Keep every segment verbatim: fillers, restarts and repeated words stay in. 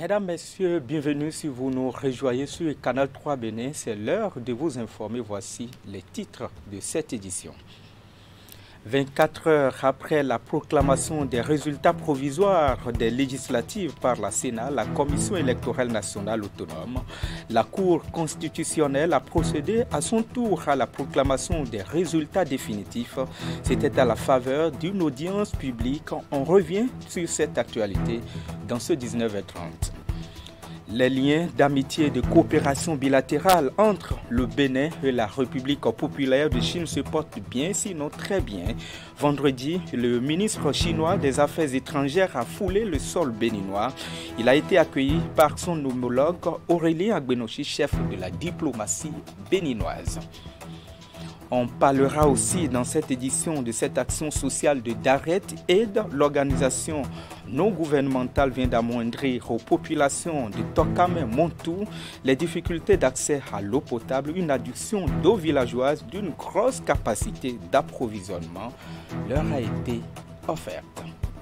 Mesdames, Messieurs, bienvenue si vous nous rejoignez sur le Canal trois Bénin. C'est l'heure de vous informer. Voici les titres de cette édition. vingt-quatre heures après la proclamation des résultats provisoires des législatives par la Sénat, la Commission électorale nationale autonome, la Cour constitutionnelle a procédé à son tour à la proclamation des résultats définitifs. C'était à la faveur d'une audience publique. On revient sur cette actualité dans ce dix-neuf heures trente. Les liens d'amitié et de coopération bilatérale entre le Bénin et la République populaire de Chine se portent bien, sinon très bien. Vendredi, le ministre chinois des Affaires étrangères a foulé le sol béninois. Il a été accueilli par son homologue Aurélien Agbenochi, chef de la diplomatie béninoise. On parlera aussi dans cette édition de cette action sociale de Daret Aide. L'organisation non gouvernementale vient d'amoindrir aux populations de Tokam et Montou les difficultés d'accès à l'eau potable. Une adduction d'eau villageoise d'une grosse capacité d'approvisionnement leur a été offerte.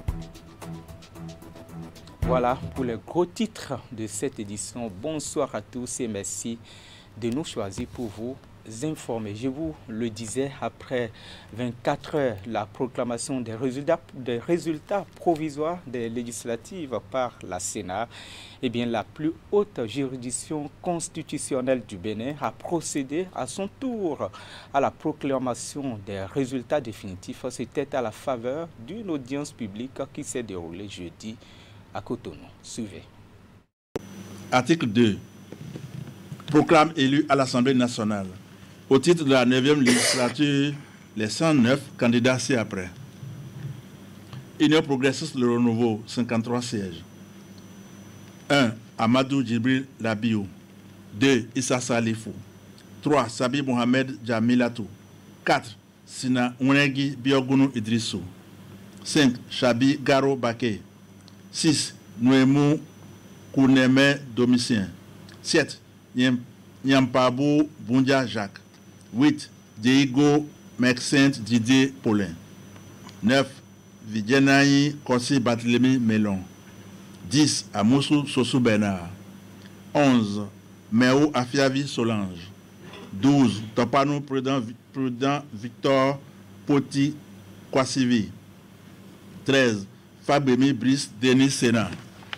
Voilà pour les gros titres de cette édition. Bonsoir à tous et merci de nous choisir pour vous informer. Je vous le disais, après vingt-quatre heures, la proclamation des résultats, des résultats provisoires des législatives par la Sénat, eh bien, la plus haute juridiction constitutionnelle du Bénin a procédé à son tour à la proclamation des résultats définitifs. C'était à la faveur d'une audience publique qui s'est déroulée jeudi à Cotonou. Suivez. Article deux. Proclame élu à l'Assemblée nationale. Au titre de la neuvième législature, les cent neuf candidats ci-après. Union progressiste Le Renouveau, cinquante-trois sièges. un. Amadou Djibril Labiou. deux. Issa Salifou. trois. Sabi Mohamed Jamilatou. quatre. Sina Unegi Biogounou Idrissou. cinq. Chabi Garo Baké. six. Nouemou Kouneme Domitien. sept. Nyampabou Bundia Jacques. huit. Diego Maxence Didier Paulin. neuf. Vidjenaï Kossi Barthélemy Melon. dix. Amoussou Sossou Bernard. onze. Méou Afiavi Solange. douze. Topanou Prudent, Prudent Victor Poti Kwasivi. treize. Fabemi Brice Denis Sénat.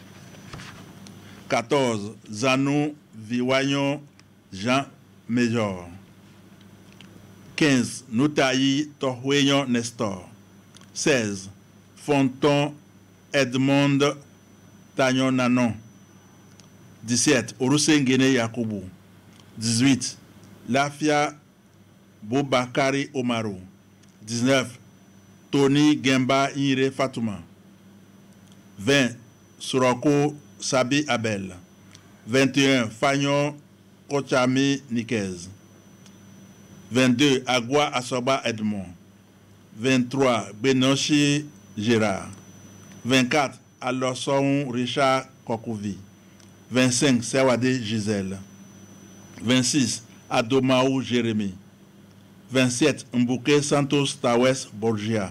quatorze. Zanou Viwayon Jean Major. quinze. Noutaï Tohweyon Nestor. seize. Fonton Edmond Tagnon Nanon. dix-sept. Orusengene Yakoubou. dix-huit. Lafia Boubakari Omarou. dix-neuf. Tony Gemba Ire Fatouma. vingt. Soroko Sabi Abel. vingt et un. Fagnon Kochami Nikez. vingt-deux. Agua Asoba Edmond. vingt-trois. Benochi Gérard. vingt-quatre. Alosson Richard Kokouvi. vingt-cinq. Sewade Gisèle. vingt-six. Adomaou Jérémy. vingt-sept. Mbouke Santos Tawes Borgia.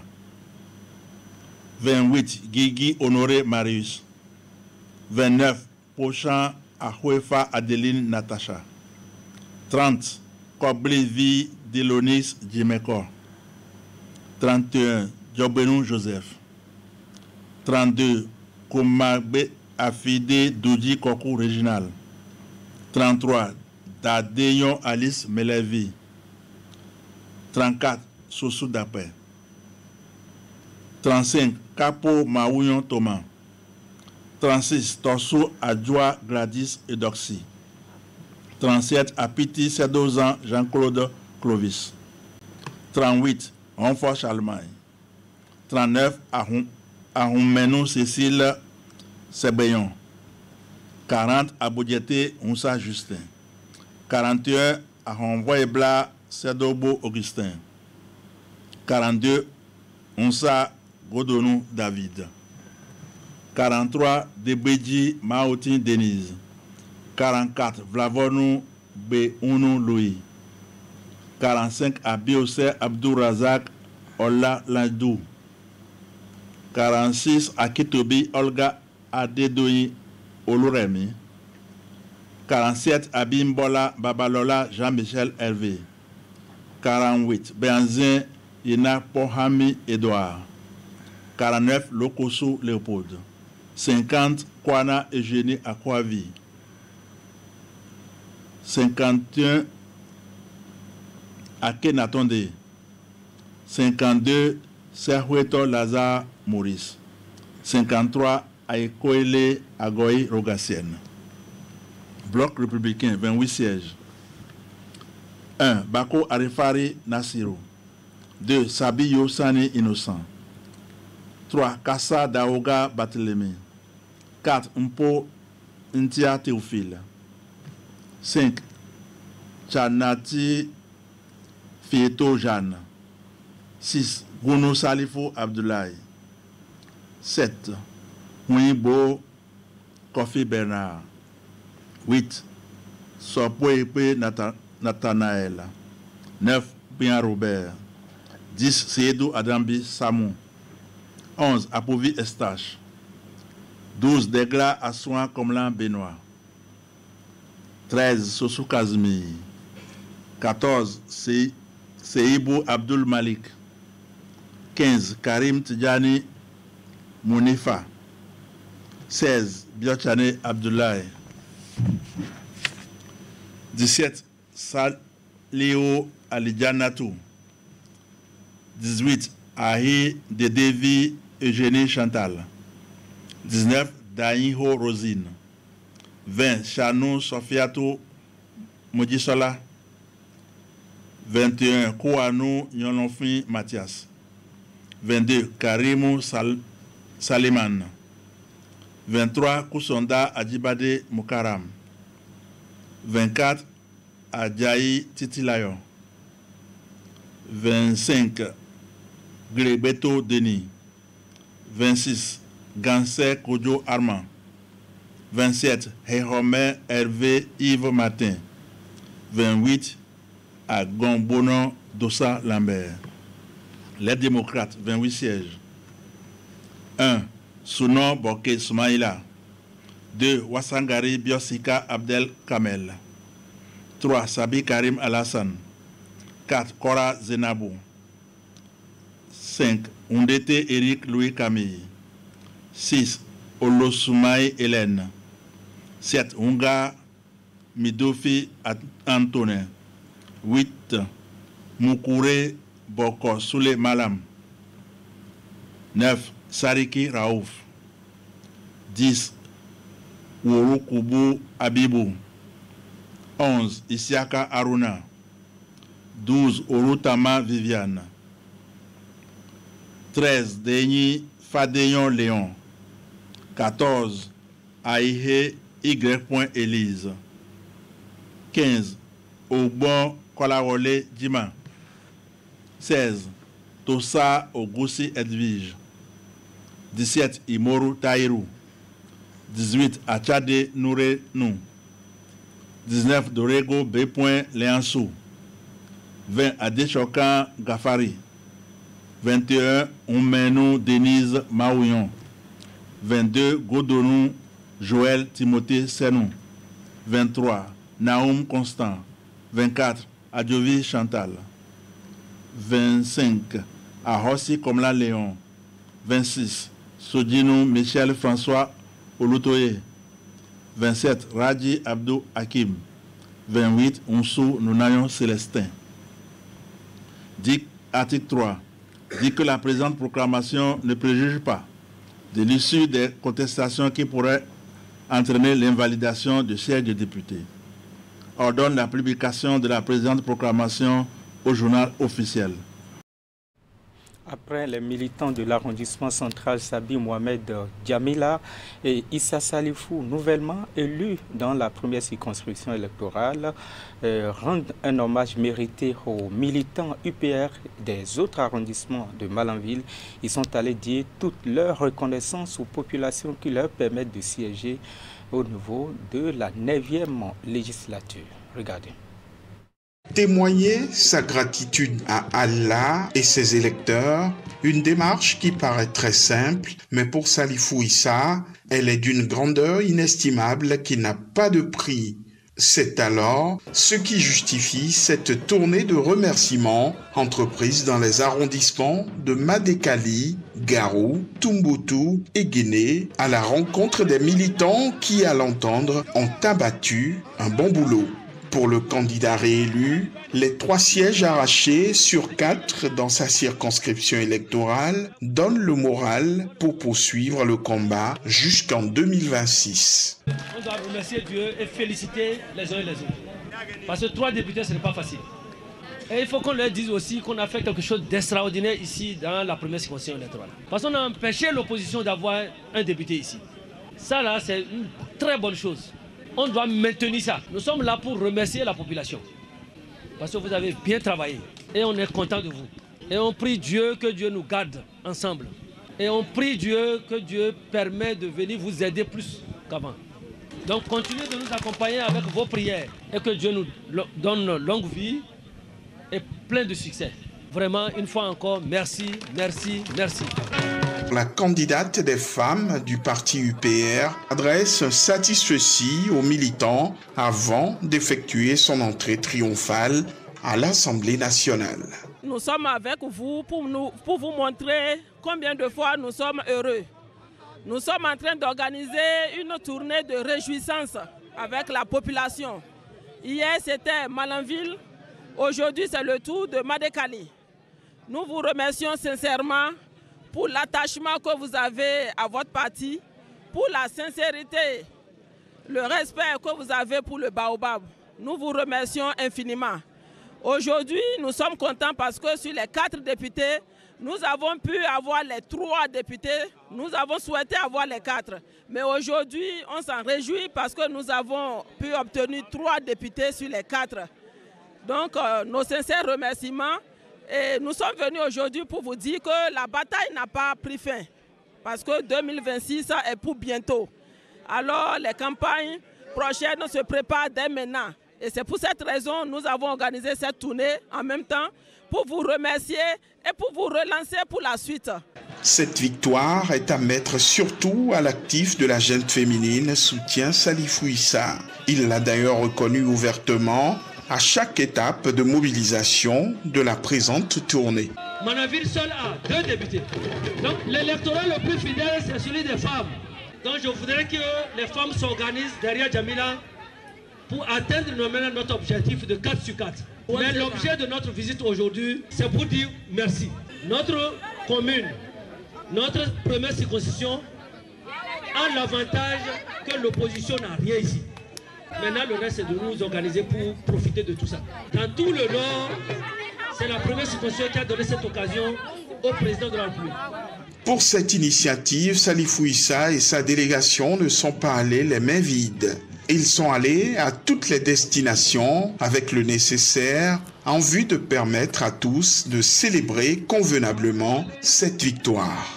vingt-huit. Guigui Honoré Marius. vingt-neuf. Pochan Ahwefa Adeline Natacha. trente. Koblivi Dilonis Djimeko. trente et un. Djobenou Joseph. trente-deux. Koumagbe Afide Doudi Kokou Réginal. trente-trois. Dadeyon Alice Melevi. trente-quatre. Sossou Dapé. trente-cinq. Capo Maouyon Thomas. trente-six. Torsou Adjoa Gladys Edoxy. trente-sept. Apiti Sedozan Jean-Claude Clovis. trente-huit. Renfort Charlemagne. trente-neuf. Ahoumenou Cécile Sébeyon. quarante. Aboudjete Moussa Justin. quarante et un. Ahonvoyebla Sedobo Augustin. quarante-deux. Moussa Godonou David. quarante-trois. Debedji Maoutin Denise. quarante-quatre. Vlavonou Beunou Louis. quarante-cinq. Abiose Abdourazak Ola Landou. quarante-six. Akitobi Olga Adedoyi Oluremi. quarante-sept, Abimbola Babalola Jean-Michel Hervé. quarante-huit, Benzin Ina Pohami Edouard. quarante-neuf, Lokoso Léopold. cinquante, Kwana Eugénie Akwavi. cinquante et un, Akenatonde. cinquante-deux, Serhueto Lazare Maurice. cinquante-trois, Aïkoele Agoy Rogassienne. Bloc républicain, vingt-huit sièges. un. Bako Arifari Nassiro. deux. Sabiyo Sani Innocent. trois. Kassa Daoga Barthélémy. quatre. Mpo Ntia Théophile. cinq. Chanati Fieto Jeanne. six. Gounou Salifou Abdoulaye. sept. Mouibo Kofi Bernard. huit. Sopouepe Nathanaël. neuf. Bien Robert. dix. Seydou Adambi Samou. onze. Apouvi Estache. douze. Degla Assouan Komlan Benoît. treize. Sossou Kazmi. quatorze. Seibou Abdul Malik. quinze. Karim Tidjani Mounifa. seize. Biochane Abdoulaye. dix-sept. Salio Alidjanatou. dix-huit. Ahi Dedevi Eugénie Chantal. dix-neuf. Daïho Rosine. vingt. Chanou Sofiatou Modisola. vingt et un. Kouanou Nyononfi Mathias. vingt-deux. Karimou Sal Saliman. vingt-trois. Kousonda Adjibade Mukaram. vingt-quatre. Adjaï Titilayon. vingt-cinq. Grébeto Denis. vingt-six. Gansé Kodjo Armand. vingt-sept. Héromé Hervé Yves Martin. vingt-huit. Agombono Dossa Lambert. Les démocrates, vingt-huit sièges. un. Sounon Boké Soumaïla. deux. Wassangari Biosika Abdel Kamel. trois. Sabi Karim Alassane. quatre. Kora Zenabou. cinq. Undete Eric Louis Camille. six. Olosoumaï Hélène. sept. Unga Midofi Antonin. huit. Moukouré Boko Soule Malam. neuf. Sariki Raouf. dix. Ouroukoubou Abibou. onze. Isiaka Aruna. douze. Orutama Viviane. treize. Denis Fadeyon Léon. quatorze. Aïhe Y. Élise. quinze. Ogbon Kolarole Djima. seize. Tossa Ogoussi Edwige. dix-sept. Imoru Taïrou. dix-huit. Achade Nouré Nou. dix-neuf. Dorego B. Léansou. vingt. Adechokan Gafari. vingt et un. Oumenou Denise Maouillon. vingt-deux. Godonou Joël Timothée Senou. vingt-trois. Naoum Constant. vingt-quatre. Adjovi Chantal. vingt-cinq. Ahossi Komla Léon. vingt-six. Sodinou Michel François Olutoye. vingt-sept. Raji Abdou Hakim. vingt-huit. Onsou Nounayon Célestin. Dit, article trois. Dit que la présente proclamation ne préjuge pas de l'issue des contestations qui pourraient entraîner l'invalidation du siège de député. Ordonne la publication de la présente proclamation au journal officiel. Après les militants de l'arrondissement central Sabi Mohamed Djamila et Issa Salifou, nouvellement élus dans la première circonscription électorale, euh, rendent un hommage mérité aux militants U P R des autres arrondissements de Malanville. Ils sont allés dire toute leur reconnaissance aux populations qui leur permettent de siéger au niveau de la neuvième législature. Regardez. Témoigner sa gratitude à Allah et ses électeurs, une démarche qui paraît très simple, mais pour Salifou Issa, elle est d'une grandeur inestimable qui n'a pas de prix. C'est alors ce qui justifie cette tournée de remerciements entreprise dans les arrondissements de Madékali, Garou, Tombouctou et Guinée à la rencontre des militants qui, à l'entendre, ont abattu un bon boulot. Pour le candidat réélu, les trois sièges arrachés sur quatre dans sa circonscription électorale donnent le moral pour poursuivre le combat jusqu'en deux mille vingt-six. On doit remercier Dieu et féliciter les uns et les autres. Parce que trois députés, ce n'est pas facile. Et il faut qu'on leur dise aussi qu'on a fait quelque chose d'extraordinaire ici dans la première circonscription électorale. Parce qu'on a empêché l'opposition d'avoir un député ici. Ça là, c'est une très bonne chose. On doit maintenir ça. Nous sommes là pour remercier la population. Parce que vous avez bien travaillé. Et on est content de vous. Et on prie Dieu que Dieu nous garde ensemble. Et on prie Dieu que Dieu permette de venir vous aider plus qu'avant. Donc continuez de nous accompagner avec vos prières. Et que Dieu nous donne longue vie et plein de succès. Vraiment, une fois encore, merci, merci, merci. La candidate des femmes du parti U P R adresse un satisfecit aux militants avant d'effectuer son entrée triomphale à l'Assemblée nationale. Nous sommes avec vous pour, nous, pour vous montrer combien de fois nous sommes heureux. Nous sommes en train d'organiser une tournée de réjouissance avec la population. Hier, c'était Malanville. Aujourd'hui, c'est le tour de Madékali. Nous vous remercions sincèrement pour l'attachement que vous avez à votre parti, pour la sincérité, le respect que vous avez pour le Baobab. Nous vous remercions infiniment. Aujourd'hui, nous sommes contents parce que sur les quatre députés, nous avons pu avoir les trois députés. Nous avons souhaité avoir les quatre. Mais aujourd'hui, on s'en réjouit parce que nous avons pu obtenir trois députés sur les quatre. Donc, euh, nos sincères remerciements. Et nous sommes venus aujourd'hui pour vous dire que la bataille n'a pas pris fin. Parce que deux mille vingt-six ça est pour bientôt. Alors les campagnes prochaines se préparent dès maintenant. Et c'est pour cette raison que nous avons organisé cette tournée en même temps pour vous remercier et pour vous relancer pour la suite. Cette victoire est à mettre surtout à l'actif de la jeune féminine soutient Salifou Issa. Il l'a d'ailleurs reconnu ouvertement à chaque étape de mobilisation de la présente tournée. Manaville seul a deux députés. Donc l'électorat le plus fidèle, c'est celui des femmes. Donc je voudrais que les femmes s'organisent derrière Djamila pour atteindre notre objectif de quatre sur quatre. Mais l'objet de notre visite aujourd'hui, c'est pour dire merci. Notre commune, notre première circonscription a l'avantage que l'opposition n'a rien ici. Maintenant, le reste, c'est de nous organiser pour profiter de tout ça. Dans tout le Nord, c'est la première circonscription qui a donné cette occasion au président de la République. Pour cette initiative, Salifou Issa et sa délégation ne sont pas allés les mains vides. Ils sont allés à toutes les destinations avec le nécessaire en vue de permettre à tous de célébrer convenablement cette victoire.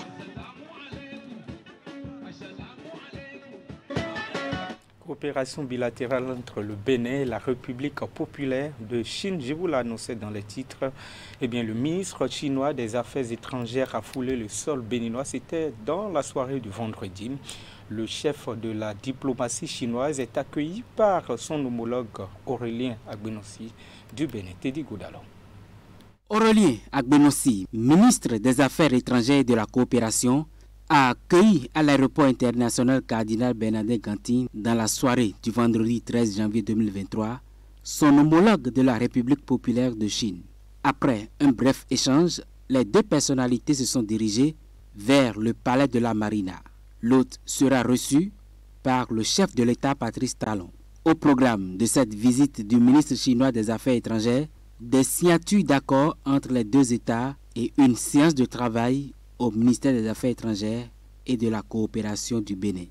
Coopération bilatérale entre le Bénin et la République populaire de Chine. Je vous l'annonçais dans les titres. Eh bien, le ministre chinois des Affaires étrangères a foulé le sol béninois. C'était dans la soirée du vendredi. Le chef de la diplomatie chinoise est accueilli par son homologue Aurélien Agbenossi du Bénin. Teddy Goudalon. Aurélien Agbenossi, ministre des Affaires étrangères et de la coopération, a accueilli à l'aéroport international Cardinal Bernardin Gantin dans la soirée du vendredi treize janvier deux mille vingt-trois son homologue de la République populaire de Chine. Après un bref échange, les deux personnalités se sont dirigées vers le palais de la Marina. L'hôte sera reçu par le chef de l'État Patrice Talon. Au programme de cette visite du ministre chinois des Affaires étrangères, des signatures d'accords entre les deux États et une séance de travail au ministère des Affaires étrangères et de la coopération du Bénin.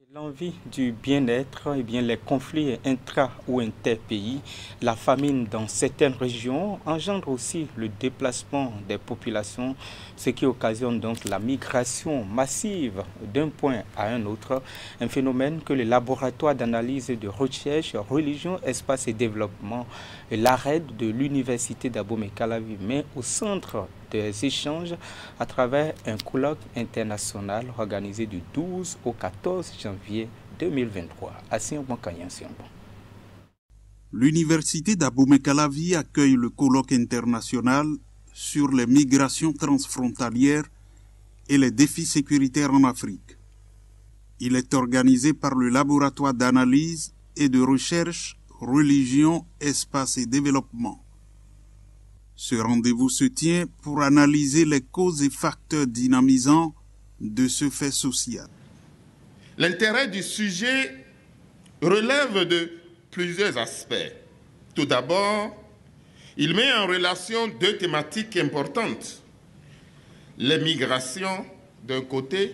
L'envie du bien-être, eh bien, les conflits intra- ou inter-pays, la famine dans certaines régions engendrent aussi le déplacement des populations, ce qui occasionne donc la migration massive d'un point à un autre, un phénomène que le laboratoire d'analyse et de recherche religion, espace et développement, l'A R E D de l'université d'Abomey-Calavi met au centre des échanges à travers un colloque international organisé du douze au quatorze janvier deux mille vingt-trois à Siongbon-Kanyan-Siongbon. L'université d'Abomey-Calavi accueille le colloque international sur les migrations transfrontalières et les défis sécuritaires en Afrique. Il est organisé par le laboratoire d'analyse et de recherche religion, espace et développement. Ce rendez-vous se tient pour analyser les causes et facteurs dynamisants de ce fait social. L'intérêt du sujet relève de plusieurs aspects. Tout d'abord, il met en relation deux thématiques importantes. Les migrations d'un côté,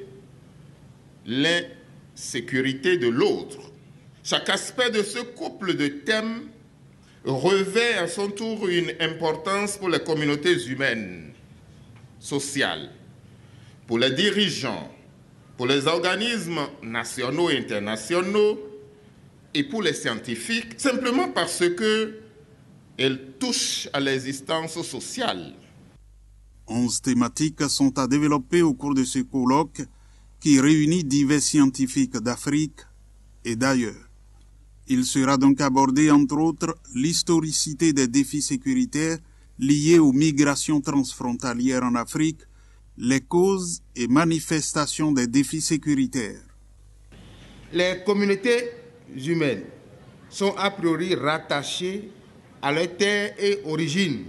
l'insécurité de l'autre. Chaque aspect de ce couple de thèmes revêt à son tour une importance pour les communautés humaines, sociales, pour les dirigeants, pour les organismes nationaux et internationaux et pour les scientifiques, simplement parce qu'elles touchent à l'existence sociale. Onze thématiques sont à développer au cours de ce colloque qui réunit divers scientifiques d'Afrique et d'ailleurs. Il sera donc abordé, entre autres, l'historicité des défis sécuritaires liés aux migrations transfrontalières en Afrique, les causes et manifestations des défis sécuritaires. Les communautés humaines sont a priori rattachées à leur terre et origine.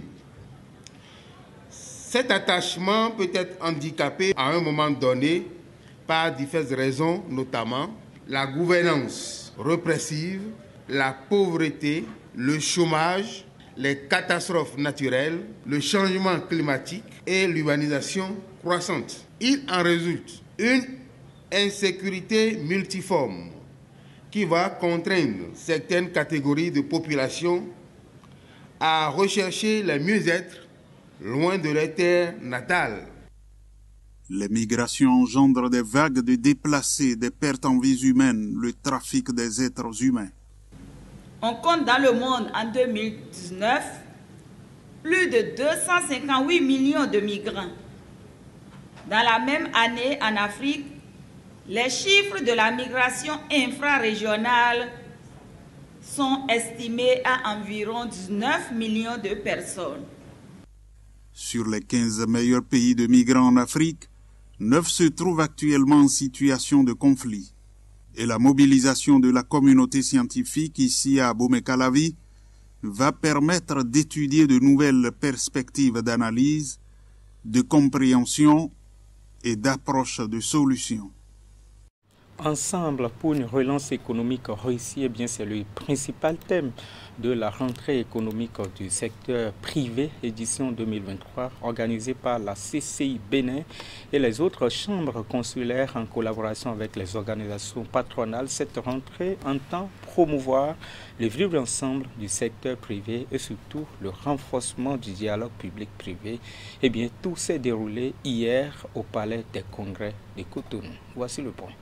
Cet attachement peut être handicapé à un moment donné par diverses raisons, notamment la gouvernance répressive, la pauvreté, le chômage, les catastrophes naturelles, le changement climatique et l'urbanisation croissante. Il en résulte une insécurité multiforme qui va contraindre certaines catégories de population à rechercher le mieux-être loin de leur terre natale. Les migrations engendrent des vagues de déplacés, des pertes en vies humaines, le trafic des êtres humains. On compte dans le monde en deux mille dix-neuf plus de deux cent cinquante-huit millions de migrants. Dans la même année, en Afrique, les chiffres de la migration infrarégionale sont estimés à environ dix-neuf millions de personnes. Sur les quinze meilleurs pays de migrants en Afrique, neuf se trouvent actuellement en situation de conflit. Et la mobilisation de la communauté scientifique ici à Abomey-Calavi va permettre d'étudier de nouvelles perspectives d'analyse, de compréhension et d'approche de solutions. Ensemble pour une relance économique réussie, eh bien c'est le principal thème de la rentrée économique du secteur privé édition deux mille vingt-trois organisée par la C C I Bénin et les autres chambres consulaires en collaboration avec les organisations patronales. Cette rentrée entend promouvoir le vivre ensemble du secteur privé et surtout le renforcement du dialogue public-privé. Eh bien tout s'est déroulé hier au Palais des Congrès de Cotonou. Voici le point.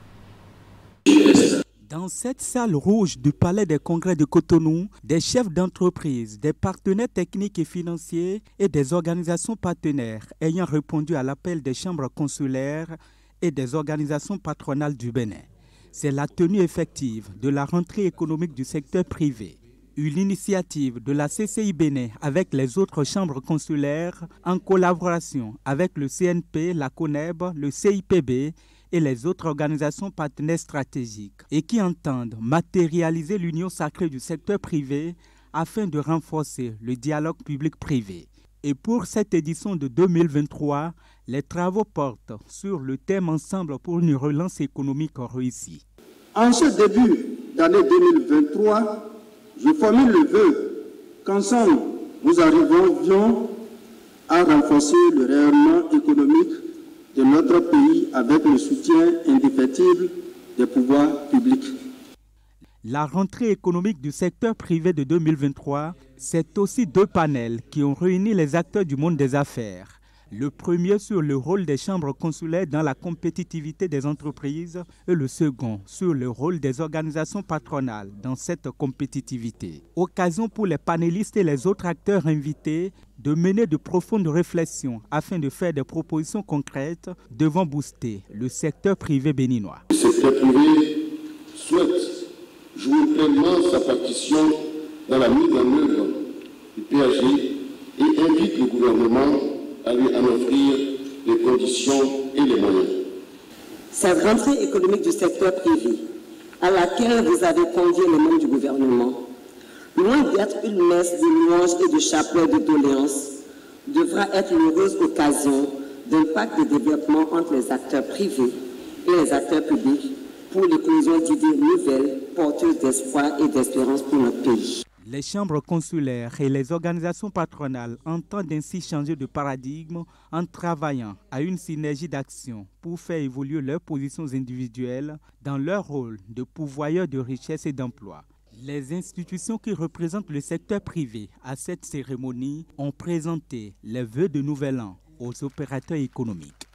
Dans cette salle rouge du Palais des Congrès de Cotonou, des chefs d'entreprise, des partenaires techniques et financiers et des organisations partenaires ayant répondu à l'appel des chambres consulaires et des organisations patronales du Bénin. C'est la tenue effective de la rentrée économique du secteur privé. Une initiative de la C C I Bénin avec les autres chambres consulaires en collaboration avec le C N P, la CONEB, le C I P B et les autres organisations partenaires stratégiques et qui entendent matérialiser l'union sacrée du secteur privé afin de renforcer le dialogue public-privé. Et pour cette édition de deux mille vingt-trois, les travaux portent sur le thème Ensemble pour une relance économique réussie. En ce début d'année deux mille vingt-trois, je formule le vœu qu'ensemble nous arrivions à renforcer le rayonnement économique de notre pays avec le soutien indéfectible des pouvoirs publics. La rentrée économique du secteur privé de deux mille vingt-trois, c'est aussi deux panels qui ont réuni les acteurs du monde des affaires. Le premier sur le rôle des chambres consulaires dans la compétitivité des entreprises et le second sur le rôle des organisations patronales dans cette compétitivité. Occasion pour les panélistes et les autres acteurs invités de mener de profondes réflexions afin de faire des propositions concrètes devant booster le secteur privé béninois. Le secteur privé souhaite jouer pleinement sa partition dans la mise en œuvre du P A G et invite le gouvernement à lui en offrir les conditions et les moyens. Cette rentrée économique du secteur privé, à laquelle vous avez convié les membres du gouvernement, loin d'être une messe de louanges et de chapelets de doléances, devra être l'heureuse occasion d'un pacte de développement entre les acteurs privés et les acteurs publics pour l'éclosion d'idées nouvelles, porteuses d'espoir et d'espérance pour notre pays. Les chambres consulaires et les organisations patronales entendent ainsi changer de paradigme en travaillant à une synergie d'action pour faire évoluer leurs positions individuelles dans leur rôle de pourvoyeurs de richesses et d'emplois. Les institutions qui représentent le secteur privé à cette cérémonie ont présenté les vœux de nouvel an aux opérateurs économiques.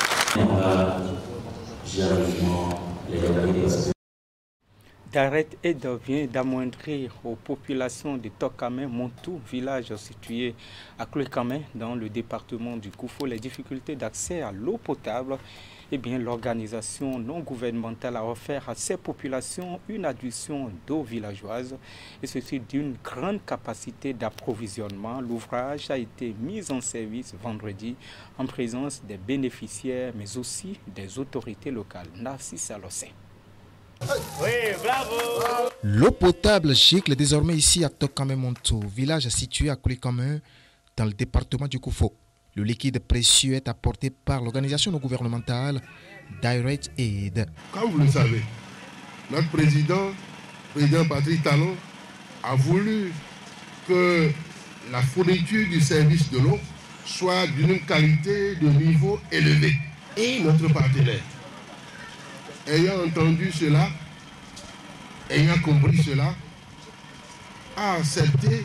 Daret Aid vient d'amoindrir aux populations de Tokame Montou, village situé à Koulikame dans le département du Koufo, les difficultés d'accès à l'eau potable. Eh bien, l'organisation non gouvernementale a offert à ces populations une adduction d'eau villageoise et ceci d'une grande capacité d'approvisionnement. L'ouvrage a été mis en service vendredi en présence des bénéficiaires mais aussi des autorités locales. Narcisse Alossé. Oui, bravo! L'eau potable gicle désormais ici à Tokame Montou, village situé à Koulikame dans le département du Koufo. Le liquide précieux est apporté par l'organisation non gouvernementale Direct Aid. Comme vous le savez, notre président, président Patrice Talon, a voulu que la fourniture du service de l'eau soit d'une qualité de niveau élevé. Et notre partenaire, ayant entendu cela, ayant compris cela, a accepté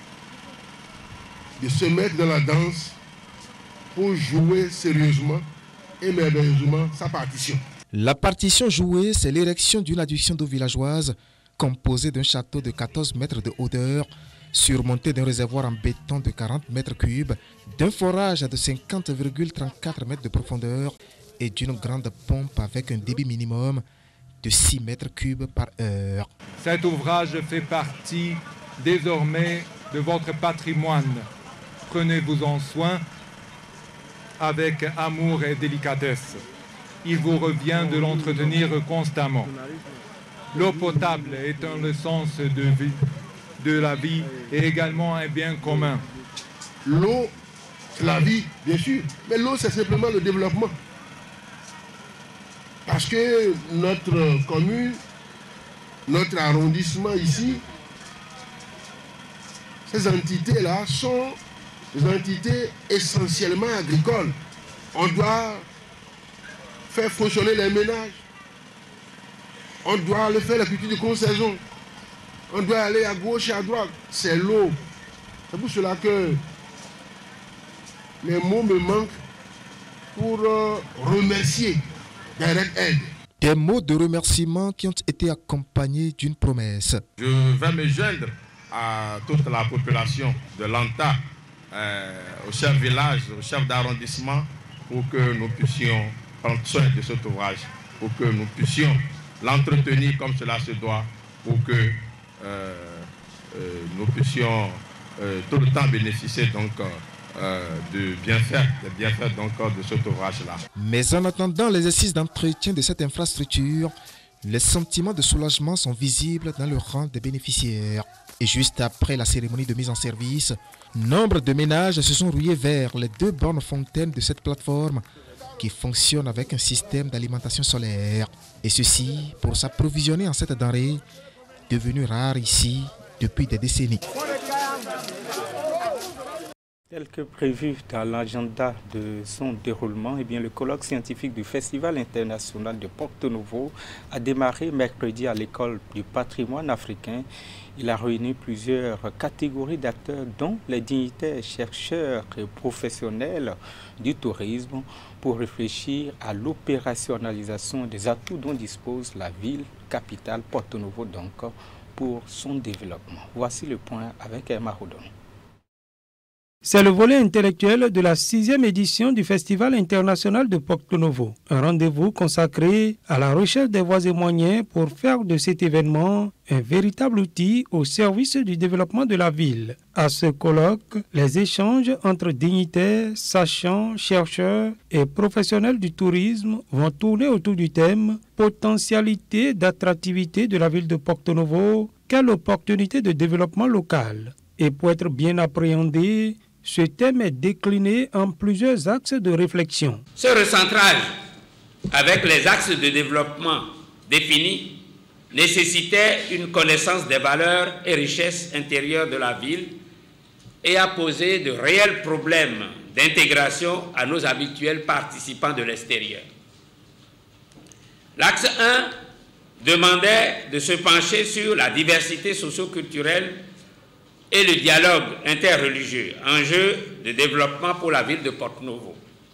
de se mettre dans la danse pour jouer sérieusement et merveilleusement sa partition. La partition jouée, c'est l'érection d'une adduction d'eau villageoise composée d'un château de quatorze mètres de hauteur, surmonté d'un réservoir en béton de quarante mètres cubes, d'un forage de cinquante virgule trente-quatre mètres de profondeur et d'une grande pompe avec un débit minimum de six mètres cubes par heure. Cet ouvrage fait partie désormais de votre patrimoine. Prenez-vous-en soin avec amour et délicatesse. Il vous revient de l'entretenir constamment. L'eau potable est un essence de vie, de la vie et également un bien commun. L'eau, c'est la vie, bien sûr, mais l'eau, c'est simplement le développement. Parce que notre commune, notre arrondissement ici, ces entités-là sont des entités essentiellement agricoles. On doit faire fonctionner les ménages. On doit aller faire la culture de contre-saison. On doit aller à gauche et à droite. C'est l'eau. C'est pour cela que les mots me manquent pour euh, remercier Direct Aid. Des mots de remerciement qui ont été accompagnés d'une promesse. Je vais me joindre à toute la population de l'Anta, euh, au chef village, au chef d'arrondissement, pour que nous puissions prendre soin de cet ouvrage, pour que nous puissions l'entretenir comme cela se doit, pour que euh, euh, nous puissions euh, tout le temps bénéficier donc euh, de bienfaits, de bienfaits donc de cet ouvrage-là. Mais en attendant l'exercice d'entretien de cette infrastructure, les sentiments de soulagement sont visibles dans le rang des bénéficiaires. Et juste après la cérémonie de mise en service, nombre de ménages se sont rouillés vers les deux bornes fontaines de cette plateforme qui fonctionne avec un système d'alimentation solaire. Et ceci pour s'approvisionner en cette denrée devenue rare ici depuis des décennies. Tel que prévu dans l'agenda de son déroulement, eh bien, le colloque scientifique du Festival international de Porto Novo a démarré mercredi à l'école du patrimoine africain. Il a réuni plusieurs catégories d'acteurs, dont les dignitaires, chercheurs et professionnels du tourisme, pour réfléchir à l'opérationnalisation des atouts dont dispose la ville capitale Porto Novo, donc, pour son développement. Voici le point avec Emma Rodon. C'est le volet intellectuel de la sixième édition du Festival international de Porto Novo, un rendez-vous consacré à la recherche des voies et moyens pour faire de cet événement un véritable outil au service du développement de la ville. À ce colloque, les échanges entre dignitaires, sachants, chercheurs et professionnels du tourisme vont tourner autour du thème « Potentialité d'attractivité de la ville de Porto Novo, quelle opportunité de développement local ?» Et pour être bien appréhendé, ce thème est décliné en plusieurs axes de réflexion. Ce recentrage, avec les axes de développement définis, nécessitait une connaissance des valeurs et richesses intérieures de la ville et a posé de réels problèmes d'intégration à nos habituels participants de l'extérieur. L'axe un demandait de se pencher sur la diversité socio-culturelle et le dialogue interreligieux, enjeu de développement pour la ville de Porto Novo.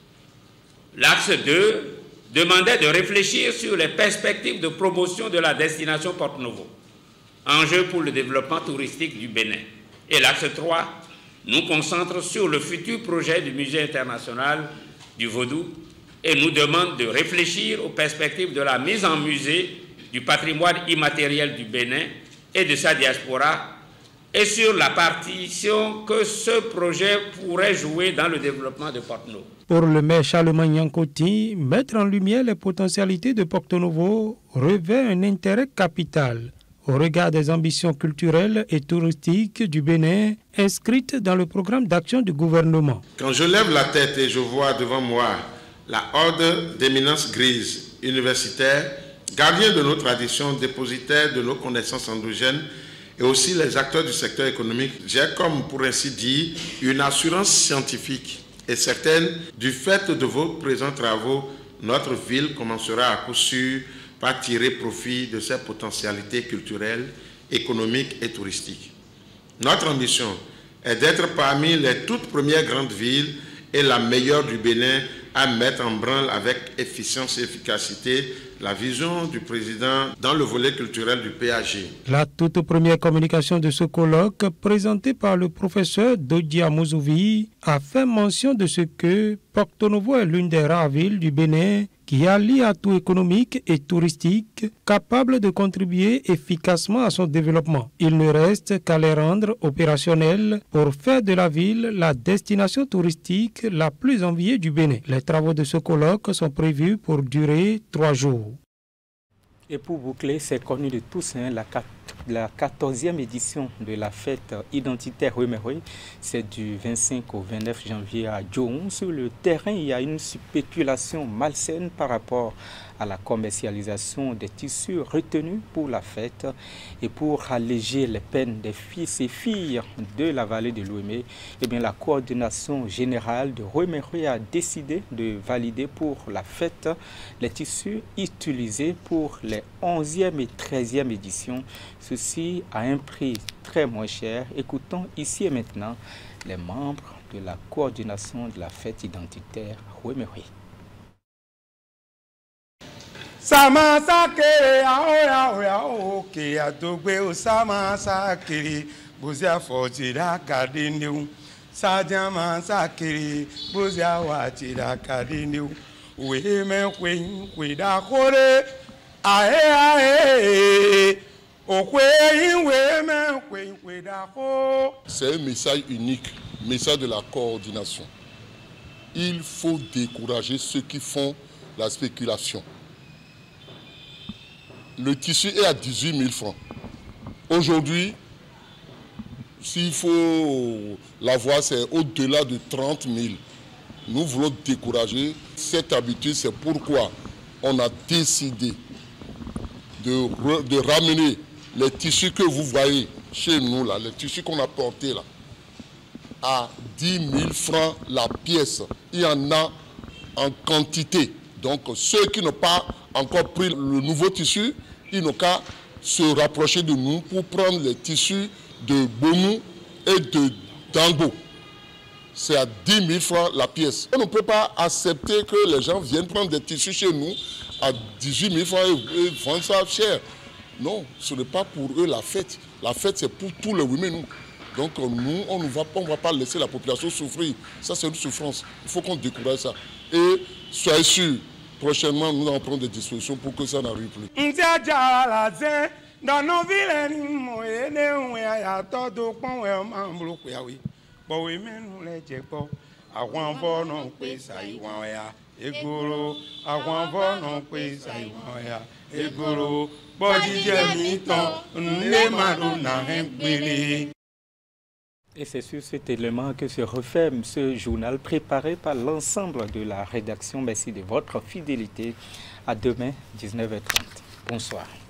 L'axe deux demandait de réfléchir sur les perspectives de promotion de la destination Porto Novo, enjeu pour le développement touristique du Bénin. Et l'axe trois nous concentre sur le futur projet du Musée international du Vaudou et nous demande de réfléchir aux perspectives de la mise en musée du patrimoine immatériel du Bénin et de sa diaspora, et sur la partition que ce projet pourrait jouer dans le développement de Porto Novo. Pour le maire Charlemagne Yankoti, mettre en lumière les potentialités de Porto Novo revêt un intérêt capital au regard des ambitions culturelles et touristiques du Bénin inscrites dans le programme d'action du gouvernement. Quand je lève la tête et je vois devant moi la horde d'éminences grises universitaires, gardiens de nos traditions, dépositaires de nos connaissances endogènes, et aussi les acteurs du secteur économique, j'ai comme, pour ainsi dire, une assurance scientifique et certaine du fait de vos présents travaux, notre ville commencera à coup sûr par tirer profit de ses potentialités culturelles, économiques et touristiques. Notre ambition est d'être parmi les toutes premières grandes villes et la meilleure du Bénin à mettre en branle avec efficience et efficacité la vision du président dans le volet culturel du P A G. La toute première communication de ce colloque, présentée par le professeur Dodia Mouzouvi, a fait mention de ce que Porto Novo est l'une des rares villes du Bénin qui allie atouts économiques et touristiques capables de contribuer efficacement à son développement. Il ne reste qu'à les rendre opérationnels pour faire de la ville la destination touristique la plus enviée du Bénin. Les travaux de ce colloque sont prévus pour durer trois jours. Et pour boucler, c'est connu de tous, hein, la, la quatorzième édition de la fête identitaire Remerwe, c'est du vingt-cinq au vingt-neuf janvier à Djohon. Sur le terrain, il y a une spéculation malsaine par rapport à la commercialisation des tissus retenus pour la fête. Et pour alléger les peines des fils et filles de la vallée de l'Ouémé, eh bien, la coordination générale de Remerwe a décidé de valider pour la fête les tissus utilisés pour les onzième et treizième éditions, ceci à un prix très moins cher. Écoutons ici et maintenant les membres de la coordination de la fête identitaire Remerwe. Sama sakere aoya oya oke adogbe o sama sakere bozia fotira kadineu sajama sakere bozia watira kadineu we me kwen kwe da kore ae ae okwe we me kwen kwe da ko. C'est un message unique, message de la coordination. Il faut décourager ceux qui font la spéculation. Le tissu est à dix-huit mille francs. Aujourd'hui, s'il faut l'avoir, c'est au-delà de trente mille. Nous voulons décourager cette habitude. C'est pourquoi on a décidé de, de ramener les tissus que vous voyez chez nous, là, les tissus qu'on a portés là. à dix mille francs la pièce. Il y en a en quantité. Donc ceux qui n'ont pas encore pris le nouveau tissu, ils n'ont qu'à se rapprocher de nous pour prendre les tissus de Bomou et de Dango. C'est à dix mille francs la pièce. On ne peut pas accepter que les gens viennent prendre des tissus chez nous à dix-huit mille francs et vendre ça cher. Non, ce n'est pas pour eux la fête. La fête, c'est pour tous les women. Donc nous, on ne va pas, on va pas laisser la population souffrir. Ça, c'est une souffrance. Il faut qu'on décourage ça. Et soyez sûrs, prochainement, nous allons prendre des dispositions pour que ça n'arrive plus. Dans nos villes, et c'est sur cet élément que se referme ce journal préparé par l'ensemble de la rédaction. Merci de votre fidélité. À demain, dix-neuf heures trente. Bonsoir.